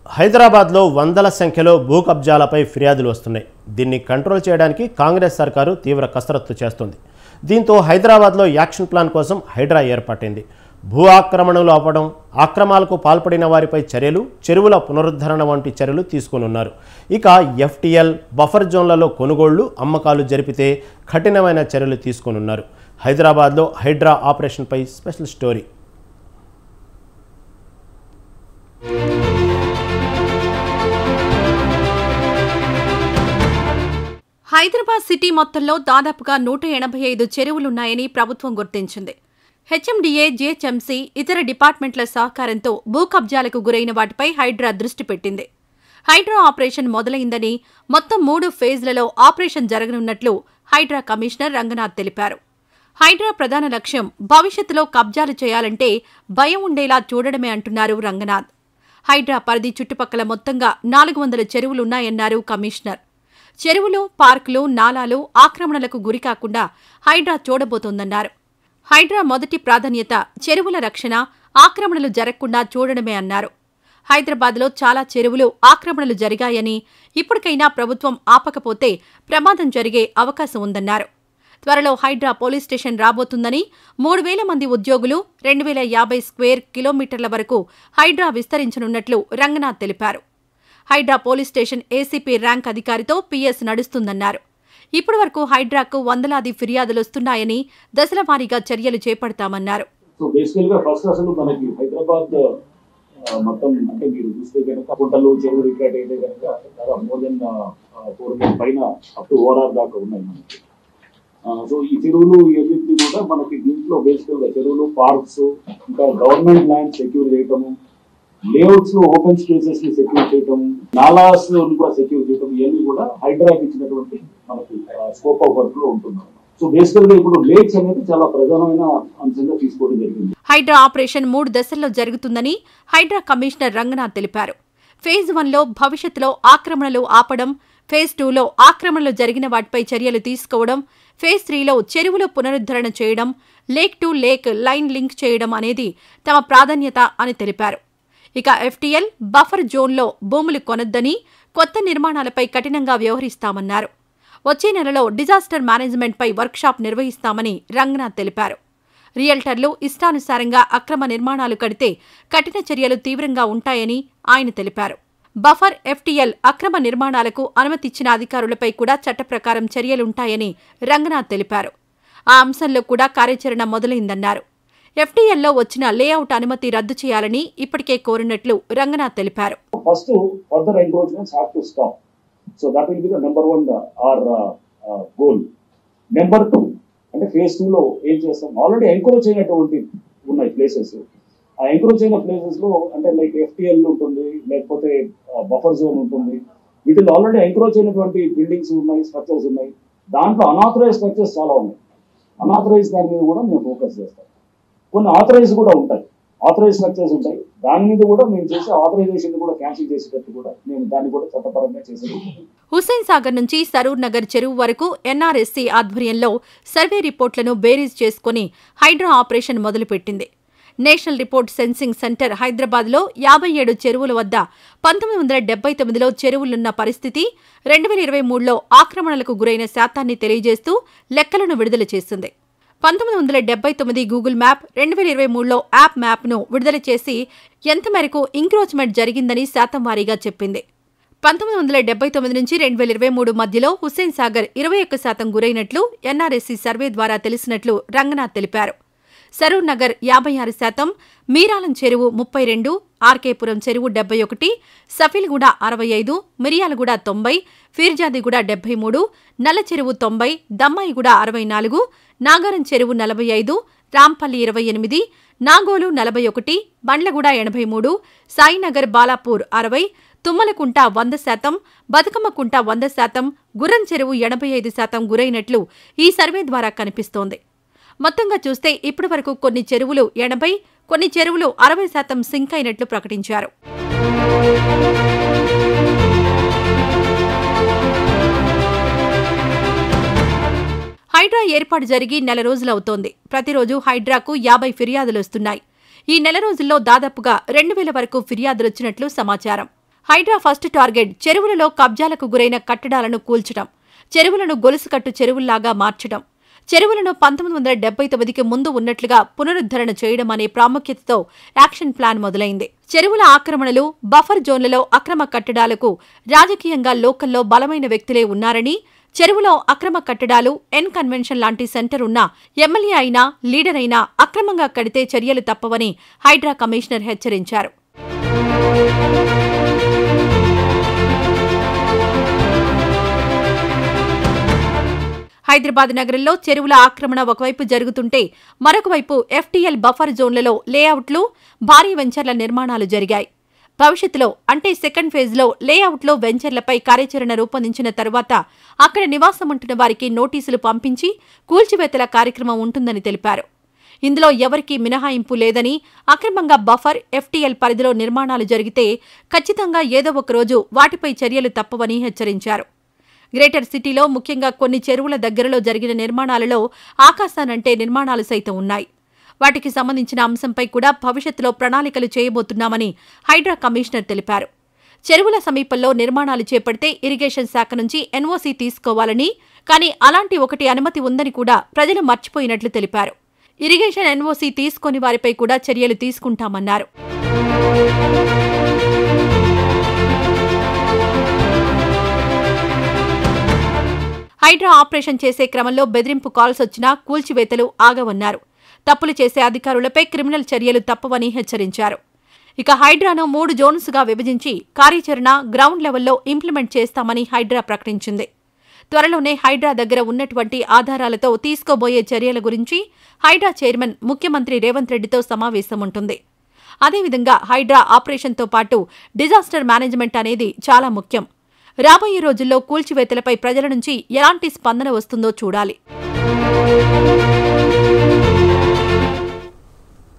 హైదరాబాద్లో వందల సంఖ్యలో భూ కబ్జాలపై ఫిర్యాదులు వస్తున్నాయి. దీన్ని కంట్రోల్ చేయడానికి కాంగ్రెస్ సర్కారు తీవ్ర కసరత్తు చేస్తుంది. దీంతో హైదరాబాద్లో యాక్షన్ ప్లాన్ కోసం హైడ్రా ఏర్పాటైంది. భూ ఆక్రమణలు ఆపడం, ఆక్రమాలకు పాల్పడిన వారిపై చర్యలు, చెరువుల పునరుద్ధరణ వంటి చర్యలు తీసుకొనున్నారు. ఇక ఎఫ్టీఎల్, బఫర్ జోన్లలో కొనుగోళ్లు, అమ్మకాలు జరిపితే కఠినమైన చర్యలు తీసుకొనున్నారు. హైదరాబాద్లో హైడ్రా ఆపరేషన్పై స్పెషల్ స్టోరీ. హైదరాబాద్ సిటీ మొత్తంలో దాదాపుగా 185 చెరువులున్నాయని ప్రభుత్వం గుర్తించింది. హెచ్ఎండిఏ, జీహెచ్ఎంసీ, ఇతర డిపార్ట్మెంట్ల సహకారంతో భూ కబ్జాలకు గురైన వాటిపై హైడ్రా దృష్టి పెట్టింది. హైడ్రా ఆపరేషన్ మొదలైందని, మొత్తం 3 ఫేజ్లలో ఆపరేషన్ జరగనున్నట్లు హైడ్రా కమిషనర్ రంగనాథ్ తెలిపారు. హైడ్రా ప్రధాన లక్ష్యం భవిష్యత్తులో కబ్జాలు చేయాలంటే భయం ఉండేలా చూడడమే అంటున్నారు రంగనాథ్. హైడ్రా పరిధి చుట్టుపక్కల మొత్తంగా 400 చెరువులున్నాయన్నారు కమిషనర్. చెరువులు, పార్కులు, నాలాలు ఆక్రమణలకు గురికాకుండా హైడ్రా చూడబోతోందన్నారు. హైడ్రా మొదటి ప్రాధాన్యత చెరువుల రక్షణ, ఆక్రమణలు జరగకుండా చూడడమే అన్నారు. హైదరాబాద్లో చాలా చెరువులు ఆక్రమణలు జరిగాయని, ఇప్పటికైనా ప్రభుత్వం ఆపకపోతే ప్రమాదం జరిగే అవకాశం ఉందన్నారు. త్వరలో హైడ్రా పోలీస్ స్టేషన్ రాబోతుందని, 3000 మంది ఉద్యోగులు, 2050 స్క్వేర్ కిలోమీటర్ల వరకు హైడ్రా విస్తరించనున్నట్లు రంగనాథ్ తెలిపారు. HYDRAA police station ACP rank అధికారితో పీఎస్ నడుస్తుందన్నారు. ఇప్పటి వరకు హైడ్రాకు వందలాది ఫిర్యాదులు వస్తున్నాయని, దశలవారీగా చర్యలు చేపడతామన్నారు. మొత్తం అంటే మీరు చూస్తే కనుక కుంటలు, చెరువు రికార్డ్ అయితే కనుక దాదాపు మోర్ దెన్ 400 పైన అప్ టు ఓఆర్ఆర్ దాకా ఉన్నాయి మనకి. సో ఈ చెరువులు ఏదైతే కూడా మనకి దీంట్లో బేసికల్ గా చెరువులు, పార్క్స్, ఇంకా గవర్నమెంట్ ల్యాండ్ సెక్యూర్ చేయటము, లేఅవుట్స్ లో ఓపెన్ స్పేసెస్ ని సెక్యూర్ చేయటం, నాలాస్ కూడా సెక్యూర్ చేయటం, ఇవన్నీ కూడా హైడ్రాకి ఇచ్చినటువంటి మనకి స్కోప్ ఆఫ్ వర్క్ లో ఉంటున్నాం. సో బేసికల్ గా ఇప్పుడు లేక్స్ అనేది చాలా ప్రధానమైన అంశంగా తీసుకోవడం జరిగింది. హైడ్రా ఆపరేషన్ 3 దశల్లో జరుగుతుందని హైడ్రా కమిషనర్ రంగనాథ్ తెలిపారు. ఫేజ్ 1లో భవిష్యత్తులో ఆక్రమణలు ఆపడం, ఫేజ్ 2లో ఆక్రమణలు జరిగిన వాటిపై చర్యలు తీసుకోవడం, ఫేజ్ 3లో చెరువుల పునరుద్ధరణ చేయడం, lake to lake line link చేయడం అనేది తమ ప్రాధాన్యత అని తెలిపారు. ఇక ఎఫ్టీఎల్, బఫర్ జోన్లో భూములు కొనొద్దని, కొత్త నిర్మాణాలపై కఠినంగా వ్యవహరిస్తామన్నారు. వచ్చే నెలలో డిజాస్టర్ మేనేజ్మెంట్పై వర్క్షాప్ నిర్వహిస్తామని రంగనాథ్ తెలిపారు. రియల్టర్లు ఇష్టానుసారంగా అక్రమ నిర్మాణాలు కడితే కఠిన చర్యలు తీవ్రంగా ఉంటాయని ఆయన తెలిపారు. బఫర్, ఎఫ్టీఎల్ అక్రమ నిర్మాణాలకు అనుమతిచ్చిన అధికారులపై కూడా చట్ట ప్రకారం చర్యలుంటాయని రంగనాథ్ తెలిపారు. ఆ అంశంలో కూడా కార్యాచరణ మొదలైందన్నారు. ఎఫ్టీఎల్లో వచ్చిన లేఅవుట్ అనుమతి రద్దు చేయాలని ఇప్పటికే కోరినట్లు రంగనాథ్ తెలిపారు. First further encroachments have to stop. So that will be the number 1 our goal. Number 2 అంటే ఫేజ్ 2లో ఏం చేస్తాం, ఆల్రెడీ ఎంక్రోచ్ అయినటువంటి ఉన్నాయి ప్లేసెస్. ఆ ఎంక్రోచ్ అయిన ప్లేసెస్ లో అంటే లైక్ ఎఫ్టీఎల్ ఉంటుంది, లేకపోతే బఫర్ జోన్ ఉంటుంది. వీటిలో ఆల్రెడీ ఎంక్రోచ్ అయినటువంటి బిల్డింగ్స్ ఉన్నాయి, స్ట్రక్చర్స్ ఉన్నాయి. దాంట్లో అనాథరైజ్ స్ట్రక్చర్స్ చాలా ఉన్నాయి. అనాథరైజ్ దాని మీద కూడా మేము ఫోకస్ చేస్తాం. కొన్ని ఆథరైజ్ కూడా ఉంటాయి, ఆథరైజ్ స్ట్రక్చర్స్ ఉంటాయి. దాని మీద కూడా మేము చేసే ఆథరైజేషన్ కూడా క్యాన్సిల్ చేసేటట్టు కూడా మేము దాన్ని కూడా చట్టపరంగా చేసేది. హుస్సేన్ సాగర్ నుంచి సరూర్ నగర్ చెరువు వరకు ఎన్ఆర్ఎస్సీ ఆధ్వర్యంలో సర్వే రిపోర్ట్లను బేరీజ్ చేసుకుని హైడ్రా ఆపరేషన్ మొదలుపెట్టింది. నేషనల్ రిపోర్ట్ సెన్సింగ్ సెంటర్ హైదరాబాద్లో 57 చెరువుల వద్ద 1979లో చెరువులున్న పరిస్థితి, 2023లో ఆక్రమణలకు గురైన శాతాన్ని తెలియజేస్తూ లెక్కలను విడుదల చేసింది. 1979 గూగుల్ మ్యాప్, 2023లో యాప్ మ్యాప్ను విడుదల చేసి ఎంత మేరకు ఇంక్రోచ్మెంట్ జరిగిందని శాతం వారీగా చెప్పింది. 1979 నుంచి 2023 మధ్యలో హుస్సేన్ సాగర్ 21% గురైనట్లు ఎన్ఆర్ఎస్సీ సర్వే ద్వారా తెలిసినట్లు రంగనాథ్ తెలిపారు. సరూర్ నగర్ 56%, మీరాలం చెరువు 32, ఆర్కేపురం చెరువు 71, సఫీల్గూడ 65, మిరియాలగూడ 90, ఫీర్జాదిగూడ 73, నల్ల చెరువు 90, దమ్మాయిగూడ 64, నాగారం చెరువు 45, రాంపల్లి 28, నాగోలు 41, బండ్లగూడ 83, సాయినగర్ బాలాపూర్ 60, తుమ్మలకుంట 100%, బతుకమ్మకుంట 100%, గుర్రం చెరువు 85% గురైనట్లు ఈ సర్వే ద్వారా కనిపిస్తోంది. మొత్తంగా చూస్తే ఇప్పటి వరకు కొన్ని చెరువులు 80, కొన్ని చెరువులు 60% సింక్ అయినట్లు ప్రకటించారు. హైడ్రా ఏర్పాటు జరిగి నెల రోజులవుతోంది. ప్రతిరోజు హైడ్రాకు 50 ఫిర్యాదులు వస్తున్నాయి. ఈ నెల రోజుల్లో దాదాపుగా 2000 వరకు ఫిర్యాదులొచ్చినట్లు సమాచారం. హైడ్రా ఫస్ట్ టార్గెట్ చెరువులలో కబ్జాలకు గురైన కట్టడాలను కూల్చడం, చెరువులను గొలుసుకట్టు చెరువుల్లాగా మార్చడం, చెరువులను 1979కి ముందు ఉన్నట్లుగా పునరుద్ధరణ చేయడం అనే ప్రాముఖ్యతతో యాక్షన్ ప్లాన్ మొదలైంది. చెరువుల ఆక్రమణలు, బఫర్ జోన్లలో అక్రమ కట్టడాలకు రాజకీయంగా లోకల్లో బలమైన వ్యక్తులే ఉన్నారని, చెరువులో అక్రమ కట్టడాలు, ఎన్ కన్వెన్షన్ లాంటి సెంటర్ ఉన్న ఎమ్మెల్యే అయినా, లీడర్ అయినా అక్రమంగా కడితే చర్యలు తప్పవని హైడ్రా కమిషనర్ హెచ్చరించారు. హైదరాబాద్ నగరంలో చెరువుల ఆక్రమణ ఒకవైపు జరుగుతుంటే మరొక వైపు ఎఫ్టీఎల్ బఫర్ జోన్లలో లేఅవుట్లు, భారీ వెంచర్ల నిర్మాణాలు జరిగాయి. భవిష్యత్తులో అంటే సెకండ్ ఫేజ్లో లేఅవుట్లో వెంచర్లపై కార్యాచరణ రూపొందించిన తరువాత అక్కడ నివాసముంటున్న వారికి నోటీసులు పంపించి కూల్చివేతల కార్యక్రమం ఉంటుందని తెలిపారు. ఇందులో ఎవరికీ మినహాయింపు లేదని, అక్రమంగా బఫర్, ఎఫ్టీఎల్ పరిధిలో నిర్మాణాలు జరిగితే ఖచ్చితంగా ఏదో ఒకరోజు వాటిపై చర్యలు తప్పవని హెచ్చరించారు. గ్రేటర్ సిటీలో ముఖ్యంగా కొన్ని చెరువుల దగ్గరలో జరిగిన నిర్మాణాలలో ఆకాశానంటే నిర్మాణాలు సైతం ఉన్నాయి. వాటికి సంబంధించిన అంశంపై కూడా భవిష్యత్తులో ప్రణాళికలు చేయబోతున్నామని హైడ్రా కమిషనర్ తెలిపారు. చెరువుల సమీపంలో నిర్మాణాలు చేపడితే ఇరిగేషన్ శాఖ నుంచి ఎన్ఓసీ తీసుకోవాలని, కానీ అలాంటి ఒకటి అనుమతి ఉందని కూడా ప్రజలు మర్చిపోయినట్లు తెలిపారు. ఇరిగేషన్ ఎన్ఓసీ తీసుకోని వారిపై కూడా చర్యలు తీసుకుంటామన్నారు. హైడ్రా ఆపరేషన్ చేసే క్రమంలో బెదిరింపు కాల్స్ వచ్చినా కూల్చివేతలు ఆగవన్నారు. తప్పులు చేసే అధికారులపై క్రిమినల్ చర్యలు తప్పవని హెచ్చరించారు. ఇక హైడ్రాను 3 జోన్స్గా విభజించి కార్యాచరణ గ్రౌండ్ లెవెల్లో ఇంప్లిమెంట్ చేస్తామని హైడ్రా ప్రకటించింది. త్వరలోనే హైడ్రా దగ్గర ఉన్నటువంటి ఆధారాలతో తీసుకోబోయే చర్యల గురించి హైడ్రా చైర్మన్ ముఖ్యమంత్రి రేవంత్ రెడ్డితో సమావేశం ఉంటుంది. అదేవిధంగా హైడ్రా ఆపరేషన్తో పాటు డిజాస్టర్ మేనేజ్మెంట్ అనేది చాలా ముఖ్యం. రాబోయే రోజుల్లో కూల్చివేతలపై ప్రజల నుంచి ఎలాంటి స్పందన వస్తుందో చూడాలి.